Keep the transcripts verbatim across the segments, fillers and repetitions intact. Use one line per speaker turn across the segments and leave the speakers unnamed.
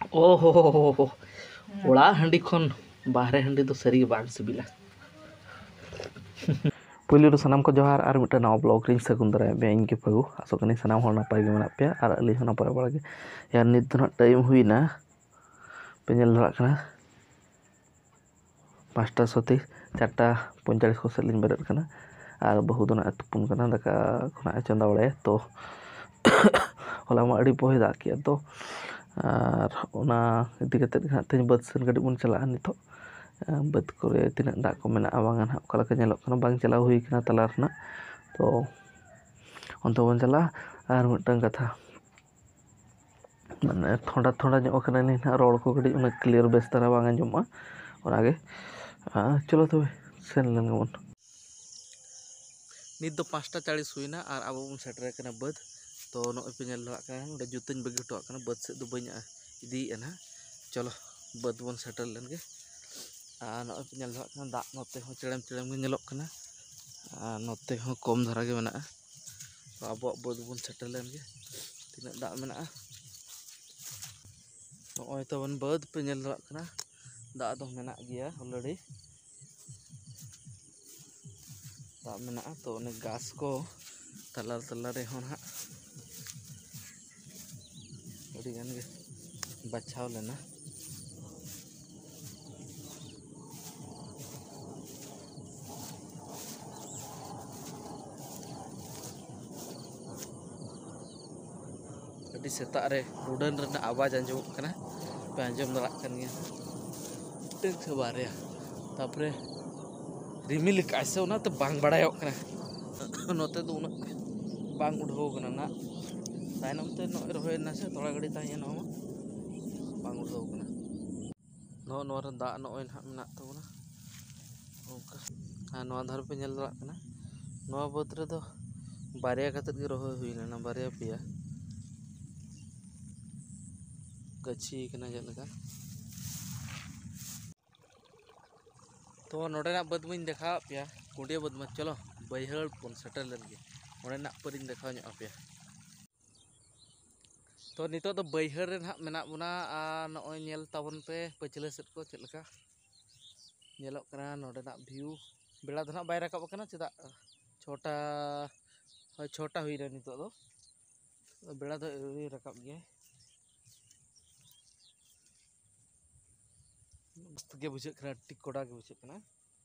Oh, olah handi kon bahre handi to sari bang sibila. Puli ru sanam ko johar ar mita naw blog ring sagun dara be inge pagu asok ni sanam hol napai ge mena pe ar ali hona pare bala ge ya nit do time huina penyel dara kana pasta soti charta ponchalis ko selin berat kana ar bahu do na tupun kana daka khona chanda bale to hola ma adi pohe da kiya to ar ona idi kate ha ten bad sen gadi mun chala nito bad kore tinak dak ko mena awangan ha kala nyelok kana bang chala hui kana talar na to onto bon chala ar mitang katha mane thoda thoda nyok kana ni na rol ko gadi una clear bes tara bang anjoma ona ge chalo to sen len gamon nit do pasta चालीस हुईना और अब बन shutter kana bad तो नॉय पे nail लगा kana ओडे जुतन बगी हटो kana bad से दो बनी इदी एना चलो bad बन सेटर लेन गे आ नॉय पे नेल लगा kana दा नोते हो चेड़म चेड़म गे नेलक kana आ नोते हो कम धरा गे मेना तो अब bad बन सेटर लेन गे तिना दा मेना नॉय तो बन bad पे नेल लगा kana दा दो मेना गया ऑलरेडी दा मेना तो ने घास को तलार तलार रे होना अड़ी गन गे बचाव लेना अड़ी सेता रे रुडन रना आवाज आंजम कना पे आंजम दरा कन गे टेक से बारे तापरे रिमिल कैसे होना तो बांग बड़ायो कना नोते दो उना बांग उड़ो कना ना तायनम ते नो रहोय ना से थोड़ा घड़ी ताय नो बांग उड़ो कना नो नो रे दा नो ना मेना तबना ओका आ नो धर पे नेल दरा कना नो बद रे दो बारिया कतत गे रहोय हुइना ना बारिया पिया गच्छी कना जलगा तो नोडे ना बद में देखा पे कुंडिया बद में चलो बैहड़ पन सेटल लेन गे ओडे ना परिन देखा ᱧᱚᱜ पे तो नितो तो बैहड़ रे ना मेना बुना आ नॉय नेल ताबन पे पछले सेट को चेद लका नेलक कना नोडे ना व्यू बेड़ा दो ना बाय राकब कना चेदा छोटा होय छोटा हुई रे नितो दो बेड़ा दो राकब गे मस्त गे बुझे कना टिकोड़ा गे बुझे कना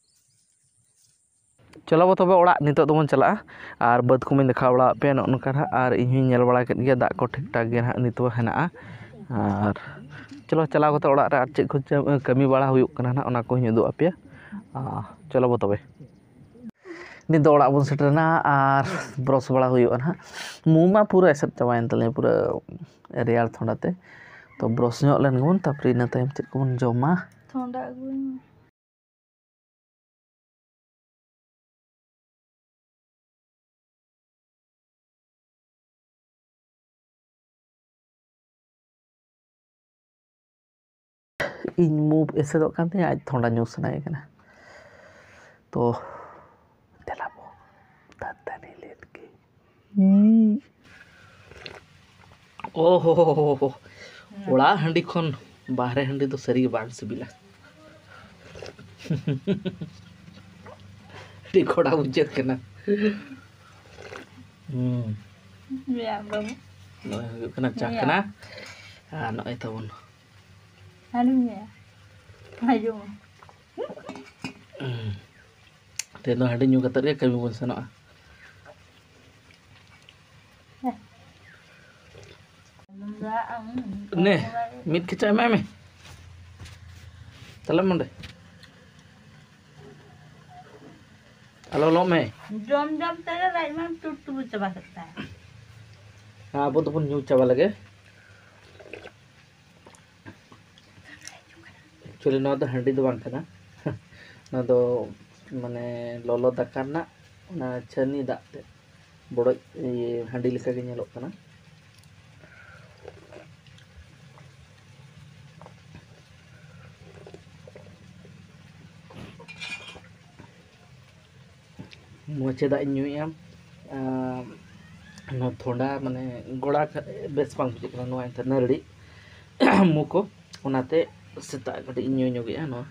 चलो बो तबे ओड़ा नितो दोबन चला और बद को मैं देखा बड़ा पे नोनका और इन नेल बड़ा केद गे दा को ठीक ठाक गे ना नितो हेना और चलो चला गते ओड़ा रे चेक को कमी बड़ा हुयुक कना ना ओना को हिदु आपे चलो बो तबे नितो ओड़ा बन सेटरना और ब्रश बड़ा हुयुक ना मुमा पूरा एसर चबायन तले पूरा रेयार थोड़ाते तो ब्रश ᱧᱚᱜ len gon तापरे ina टाइम चेक को बन जमा थोड़ा गुन इन मूव ऐसे तो करते हैं आज थोड़ा न्यूज़ सुनाए करना तो तेला वो दादा नहीं लेट के ओहो ओला हंडी खन बाहरे हंडी तो सरी बाग सिबिला टिकोड़ा उज्जत करना हम्म या बाबू नॉय कना चाक कना आ नॉय तबन हालुया हायो तेनो हंडी न्यू कतर रे कमी बन सना ने मिट के चाय में में चलो मंडे हेलो लो में जम जम तेरे राइट में टूट टूट चबा सकता है हां वो तो पुन न्यू चबा लगे एक्चुअली ना तो हंडी दो बांग कना ना तो माने लोलो दाका ना ना छनी दाते बड़ो ये हंडी लेका गे नेलो कना मोचे दा ᱧᱩᱭᱟᱢ नो थोड़ा माने गोड़ा बेस बांग बुझे नो नरड़ी mu ko onate seta kati nyu nyogea no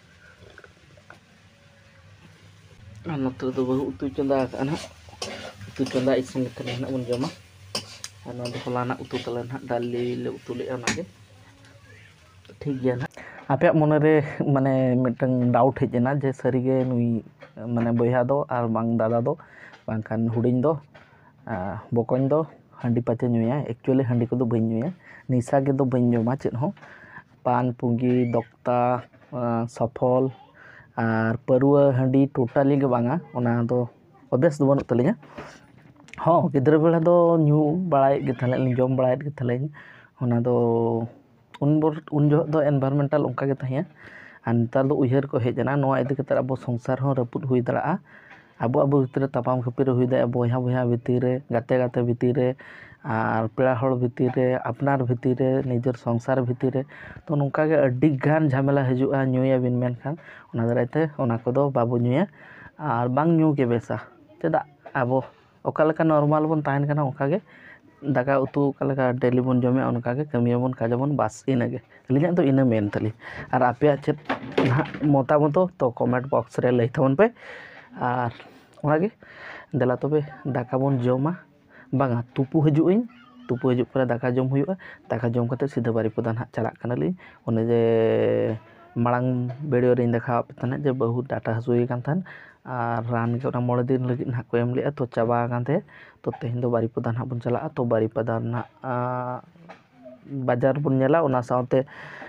ano to do bahu utu chonda ka na utu chonda isin kene na bun joma ano do holana utu telan ha dali le utu le onage ठीक गया ना आपे मन रे माने mitten doubt हेजना जे सरीगे नुई माने बयहा दो are बांग दादा दो बांखान हुडिंग दो बकन दो हांडी पाचे नुया एक्चुअली हांडी को दो बइन नुया निशा के दो बइन जमा चेत हो पान पुंगी दक्ता सफल आर परुआ हांडी टोटली के बांगा ओना दो अभ्यास दो बनु तलिया हां गिद्र बेला दो न्यू बड़ाई के थले जम बड़ाई के थले ओना दो उन उन जो दो एनवायरमेंटल उनका के तहिया अंतर दो उहर को हेजना नोआ इदि कते अब संसार हो रपुद हुई दड़ा अब अब भितर तापाम खपिर हुई दा बयहा बयहा भितर रे गाते गाते भितर रे आर पेड़ा हड़ भितर रे अपनार भितर रे निजर संसार भितर रे तो नोंका के अड्डी गान झमेला हजुआ न्यूया बिन मेन खान ओना दराइते ओना को दो बाबू न्यूया आर बांग न्यू के बेसा चेदा अब ओका लेका नॉर्मल बन ताहन kana ओका के दाका उतु कालेका डेली बन जमे उनका के कमियाबन काजाबन बस इनगे लिया तो इन मेन तली और आपे चेत मतामत तो कमेंट बॉक्स रे लई थाबन पे और ओनागे देला तबे दाका बन जमा बांगा तुपु हजु इन तुपु हजु पर दाका जम हुआ दाका जम कते सीधा बारी प्रधान हा चला कनाली ओने जे मांग वीडियो रे देखा तने जे बहुत डाटा हसुई कान थान और रान के ओना मोड़े दिन लगी ना को एम ले तो चाबा कानते तो तेहन दो बारी प्रधान हा बन चला तो बारी प्रधान ना बाजार बन नेला ओना साउते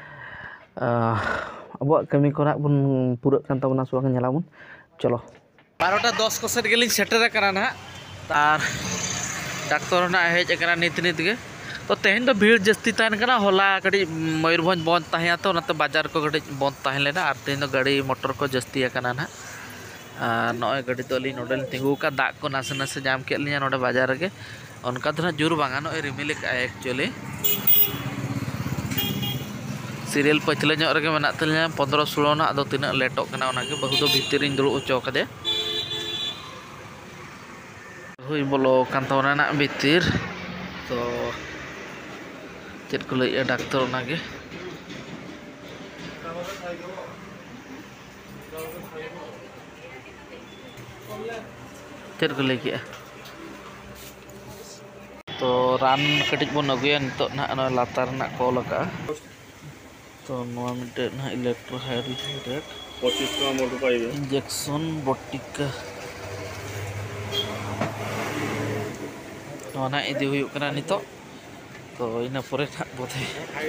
अब कमी कोरा बन पूरा कान तबना सुवा नेला बन चलो बारोटा दस को सेट गेलिंग सेटर करा ना तार डाक्टर ना हेज करा नित नित गे तो तेहन दो भीड़ जस्ती तान कना होला कडी मयूरभंज बंद ताहिया तो नते बाजार को कडी बंद ताहन लेना और तेहन दो गाड़ी मोटर को जस्ती कना ना नॉय गाड़ी तो अली नोडल तिंगू का दाग को नासे नासे जाम के लिया नोडे बाजार गे उनका तो जुर बांगा नो रिमिल का एक्चुअली सीरियल पछले ᱧᱚᱜ ᱨᱮᱜᱮ ᱢᱮᱱᱟᱜ ᱛᱟᱹᱞᱤᱧᱟ पंद्रह सोलह ᱱᱟᱜ ᱟᱫᱚ ᱛᱤᱱᱟᱹᱜ ᱞᱮᱴᱚᱜ ᱠᱟᱱᱟ ᱚᱱᱟᱜᱮ ᱵᱟᱹᱦᱩ ᱫᱚ ᱵᱷᱤᱛᱤᱨ ᱨᱤᱧ ᱫᱩᱲᱩᱵ ᱦᱚᱪᱚ ᱠᱟᱫᱮ ᱦᱩᱭ ᱵᱚᱞᱚ ᱠᱟᱱ ᱛᱟᱵᱚᱱᱟ ᱱᱟᱜ ᱵᱷᱤᱛᱤᱨ तो चेद को लैया डाक्टर ओनागे चेद को लैया तो रान कटिज बन अगुया नितो ना लातार ना कॉल का तो नोआ मिटे ना इलेक्ट्रो हाइड्रेट पच्चीस का मोटर पाइबे इंजेक्शन बटिका नोना इदी हुयुक कना नितो तो इना परे ना बोधे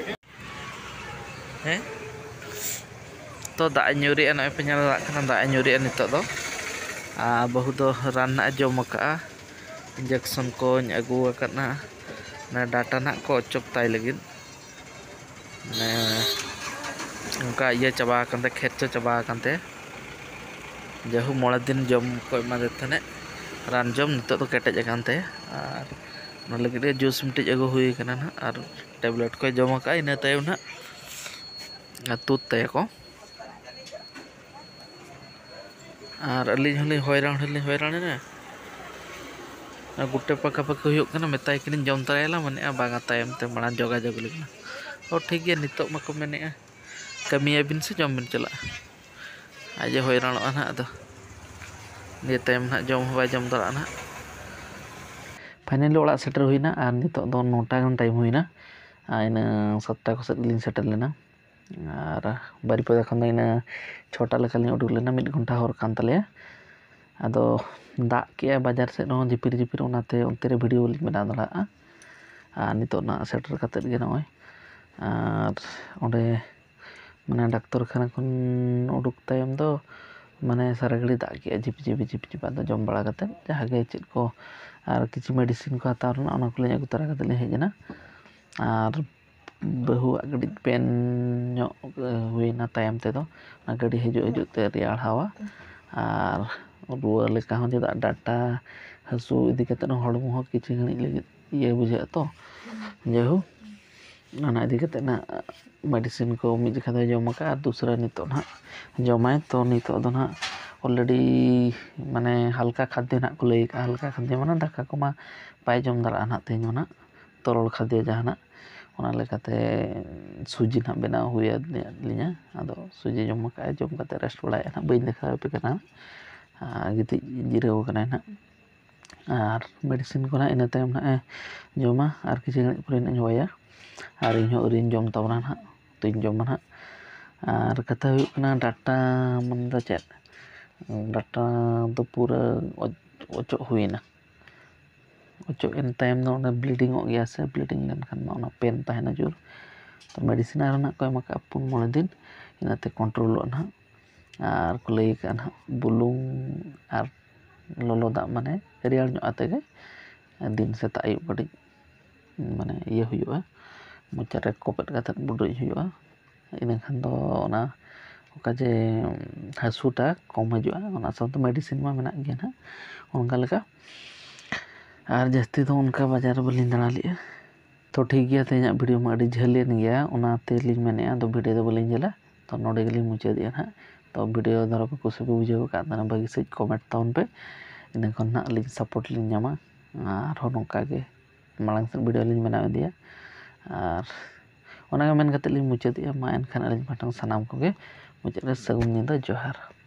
हैं तो दा ᱧᱩᱨᱤ ᱟᱱᱟ ᱯᱮᱧᱟᱞ ᱫᱟᱜ ᱠᱟᱱᱟ दा ᱧᱩᱨᱤ ᱟᱱ नितो दो आ बहु दो रान ना जम का इंजेक्शन को अगू करना ना डाटा ना को अचक ताई लगिन ना उनका ये चबा करते खेत चबा करते जहु मोड़े दिन जम को एमा देथने रान जम नितो तो केटेज कानते और ना लगे जूस मिटे अगू हुई कना ना और टैबलेट को जम का इन तायम ना तुत तय को और अली हली हैरान हली हैरान ना गुटे पका पका हुयुक कना मेताय किन जम तरायला माने बागा तायम ते माना जोगा जोग लगना और ठीक गया नितो मको मेने कमिया बिन से जम बिन चला आज हैरान ना अदो ने तायम ना जम बाय जम दरा ना फाइनली ओड़ा सेटर हुईना और नितो दो नौटा गन टाइम हुईना इन सातटा को सेट लिंग सेटल लेना और बारी पदा खन इन छोटा लेका लिंग उडुक लेना मिड घंटा हर कान तले अदो दाग के बाजार से नो जिपिर जिपिर ओनाते ओनते रे वीडियो लिंग बना दला आ नितो ना सेटर काते गे नय और ओंडे माने डाक्टर खाना खन उडुक तायम दो माने सारा घड़ी दाग के जिप जिप जिप जिप आदो जम बड़ा काते जहागे चेद को और किसी मेडिसिन को हतावना ओना को ले अगु तरा काते ले हेजना और बहु गड़ी पेन हुईना तायम ते दो ना गड़ी हजु हजु ते रियाड़ हवा और रुआ लेका हो चेदा डाटा हसु इदी कते न हड़मो हो किछि घणी लगी ये बुझे तो जेहु ना इदी कते ना मेडिसिन को मि जखा दो जम का और दूसरा नितो ना जमाय तो नितो दो ना ऑलरेडी माने हल्का खाद्य ना को लई का हल्का खाद्य माने दाका को मा पाय जम दरा ना तेन ना तरल खाद्य जहाना
ᱚᱱᱟ ᱞᱮᱠᱟᱛᱮ ᱥᱩᱡᱤ ᱱᱟᱦᱟᱜ ᱵᱮᱱᱟᱣ ᱦᱩᱭ ᱟᱹᱞᱤᱧᱟ ᱟᱫᱚ ᱥᱩᱡᱤ ᱡᱚᱢ ᱠᱟᱜᱼᱟᱭ ᱡᱚᱢ ᱠᱟᱛᱮ ᱨᱮᱥᱴ ᱵᱟᱲᱟᱭᱮᱫᱼᱟ ᱱᱟᱦᱟᱜ ᱵᱟᱹᱧ ᱫᱮᱠᱷᱟᱣ ᱟᱯᱮ ᱠᱟᱱᱟ ᱜᱤᱛᱤᱡ ᱡᱤᱨᱟᱹᱣ ᱠᱟᱱᱟᱭ ᱱᱟᱦᱟᱜ ᱟᱨ ᱢᱮᱰᱤᱥᱤᱱ ᱠᱚ ᱱᱟᱦᱟᱜ ᱤᱱᱟᱹ ᱛᱟᱭᱚᱢ ᱱᱟᱦᱟᱜ ᱮ ᱡᱚᱢᱟ ᱟᱨ ᱠᱤᱪᱷᱩ ᱜᱷᱟᱹᱲᱤᱡ ᱯᱚᱨᱮ ᱱᱟᱦᱟᱜ ᱤᱧ ᱦᱚᱦᱚᱭᱟ ᱟᱨ ᱤᱧᱦᱚᱸ ᱟᱹᱣᱨᱤᱧ ᱡᱚᱢ ᱛᱟᱵᱚᱱᱟ ᱱᱟᱦᱟᱜ ᱛᱚᱧ ᱡᱚᱢᱟ ᱱᱟᱦᱟᱜ ᱟᱨ ᱠᱟᱛᱷᱟ ᱦᱩᱭᱩᱜ ᱠᱟᱱᱟ ᱰᱟᱴᱟ ᱢᱟᱱᱮ ᱫᱚ ᱪᱮᱫ ᱰᱟᱴᱟ ᱫᱚ ᱯᱩᱨᱟᱹ ᱚᱪᱚᱜ ᱦᱩᱭᱱᱟ ᱚᱪᱚᱜ ᱮᱱ ᱛᱟᱭᱚᱢ ᱫᱚ ᱚᱸᱰᱮ ᱵᱞᱤᱰᱤᱝᱚᱜ ᱜᱮᱭᱟ ᱥᱮ ᱵᱞᱤᱰᱤᱝ ᱞᱮᱱᱠᱷᱟᱱ ᱢᱟ ᱚᱱᱟ ᱯᱮᱱ ᱛᱟᱦᱮᱱᱟ ᱡᱳᱨ ᱛᱚ ᱢᱮᱰᱤᱥᱤᱱ ᱟᱨ ᱱᱟᱦᱟᱜ ᱠᱚ ᱮᱢ ᱠᱟᱜᱼᱟ ᱯᱩᱱ ᱢᱚᱬᱮ ᱫᱤᱱ ᱤᱱᱟᱹᱛᱮ ᱠᱚᱱᱴᱨᱳᱞᱚᱜᱼᱟ ᱱᱟᱦᱟᱜ ᱟᱨ ᱠᱚ ᱞᱟᱹᱭ ᱠᱟᱜᱼᱟ ᱱᱟᱦᱟᱜ ᱵᱩᱞᱩᱝ ᱟᱨ ᱞᱚᱞᱚ ᱫᱟᱜ ᱢᱟᱱᱮ ᱨᱮᱭᱟᱲ ᱧᱚᱜ ᱟᱛᱮᱜᱮ ᱫᱤᱱ ᱥᱮᱛᱟᱜ ᱟᱹᱭᱩᱵ ᱠᱟᱹᱴᱤᱡ ᱢᱟᱱᱮ ᱤᱭᱟᱹ ᱦᱩᱭᱩᱜᱼᱟ ᱢᱚᱪᱟᱨᱮ ᱠᱚᱯᱮᱫ ᱠᱟᱛᱮᱫ ᱵᱩᱰᱩᱡ ᱦᱩᱭᱩᱜᱼᱟ ᱤᱱᱟᱹᱠᱷᱟᱱ ᱫᱚ ᱚᱱᱟ ᱚᱠᱟ ᱡᱮ ᱦᱟᱹᱥᱩᱴᱟ ᱠᱚᱢ ᱦᱤᱡᱩᱜᱼᱟ ᱚᱱᱟ ᱥᱟᱶᱛᱮ ᱢᱮᱰᱤᱥᱤᱱ ᱢᱟ ᱢᱮᱱᱟᱜ ᱜᱮᱭᱟ ᱱᱟᱦᱟᱜ ᱚᱱᱠᱟ ᱞᱮᱠᱟ ᱟᱨ ᱡᱟᱹᱥᱛᱤ ᱫᱚ ᱚᱱᱠᱟ ᱵᱟᱡᱟᱨ ᱵᱟᱹᱞᱤᱧ ᱫᱟᱬᱟ ᱞᱮᱜᱼᱟ ᱛᱚ ᱴᱷᱤᱠ ᱜᱮᱭᱟ ᱛᱮᱦᱮᱧᱟᱜ ᱵᱷᱤᱰᱤᱭᱳ ᱢᱟ ᱟᱹᱰි ᱡᱷᱟᱹᱞ ᱮᱱ ᱜᱮᱭᱟ ᱚᱱᱟ ᱛᱮᱞᱤᱧ ᱢᱮᱱᱮᱫᱼᱟ ᱟᱫᱚ ᱵᱷᱤᱰᱤᱭᱳ ᱫᱚ ᱵᱟᱹᱞᱤᱧ ᱡᱷᱟᱹᱞᱟ ᱛᱚ ᱱᱚᱰᱮ ᱜᱮᱞᱤᱧ ᱢᱩᱪᱟᱹᱫᱮᱜᱼᱟ ᱱᱟᱦᱟᱜ ᱛᱚ ᱵᱷᱤᱰᱤᱭᱳ ᱫᱷᱟᱨᱟ ᱯᱮ ᱠᱩᱥᱤ ᱯᱮ ᱵᱩᱡᱷᱟᱹᱣ ᱟᱠᱟᱫ ᱛᱟᱦᱮᱱᱟ ᱵᱷᱟᱹᱜᱤ ᱥᱟᱺᱦᱤᱡ ᱠᱚᱢᱮᱱᱴ ᱛᱟᱵᱚᱱ ᱯᱮ ᱤᱱᱟᱹ ᱠᱷᱚᱱ ᱱᱟᱦᱟᱜ ᱟᱹᱞᱤᱧ ᱥᱟᱯᱳᱨᱴ ᱞᱤᱧ ᱧᱟᱢᱟ ᱟᱨᱦᱚᱸ ᱱᱚᱝᱠᱟ ᱜᱮ ᱢᱟᱲᱟᱝ ᱥᱮᱫ ᱵᱷᱤᱰᱤᱭᱳ ᱞᱤᱧ ᱵᱮᱱᱟᱣ ᱤᱫᱤᱭᱟ ᱟᱨ ᱚᱱᱟᱜᱮ ᱢᱮᱱ ᱠᱟᱛᱮᱫ ᱞᱤᱧ ᱢᱩᱪᱟᱹᱫᱮᱜᱼᱟ ᱢᱟ ᱮᱱᱠᱷᱟᱱ ᱟᱹᱞᱤᱧ ᱯᱟᱦᱴᱟ ᱥᱟᱱᱟᱢ ᱠᱚᱜᱮ ᱢᱩᱪᱟᱹᱫ ᱨᱮ ᱥᱟᱹᱜᱩᱱ ᱧᱤᱫᱟᱹ ᱡᱚᱦᱟᱨ